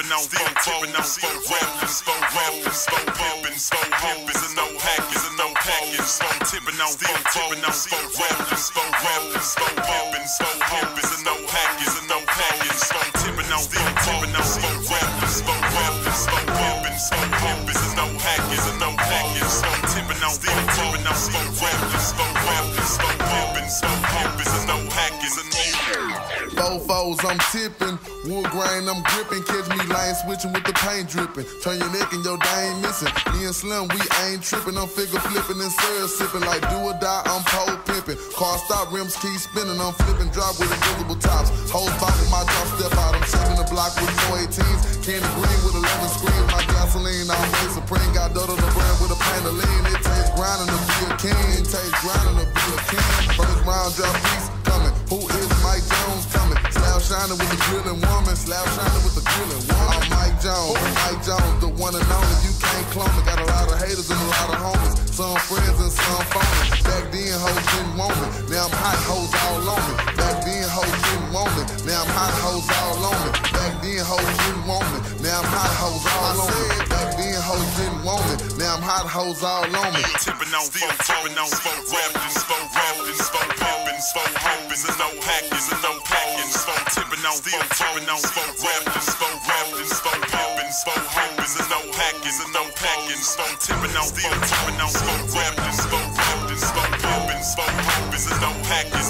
tipping on foes, rappers, rappers, pimping, hoes, and no hackers, and no packers. Tipping on foes, rappers, rappers, pimping, hoes, and no hackers, and no packers. Tipping on foes, rappers, pimping, hoes, and no hackers, and no packers. Tipping on foes, rappers, pimping, hoes, and no hackers, and no Fofos, I'm tipping, wood grain, I'm gripping. Catch me lane switching with the paint dripping. Turn your neck and your day ain't missing. Me and Slim, we ain't tripping. I'm figure flipping and syrup sipping. Like do or die, I'm pole pimping. Car stop, rims keep spinning. I'm flipping, drop with invisible tops. Hoes bop with my drop step out. I'm shaking the block with 418s. Candy green with 11 screens. My gasoline, I'm way supreme. Got Dodo the brand with a paint of lean. It takes grinding to be a king. It takes grinding to be a king. First round drop piece coming. Who is Mike Jones coming? Slab shining with the grilling woman. Slab shining with the grilling woman. I'm Mike Jones, the one and only. You can't clone me. Got a lot of haters and a lot of homies. Some friends and some phonies. Back then hoes didn't want me. Now I'm hot hoes all on me. Back then hoes didn't want me. Now I'm hot hoes all on me. Back then hoes didn't want me. Now I'm hot hoes all on me. Back then hoes didn't want me. Now I'm hot hoes all on me. Tipping on foes, rappers, rappers, pimping, hoes, and no hackers, and no packers. Tipping on foes, rappers, pimping, hoes, and no hackers, and no packers. Tipping on foes, rappers, pimping, hoes, and no hackers.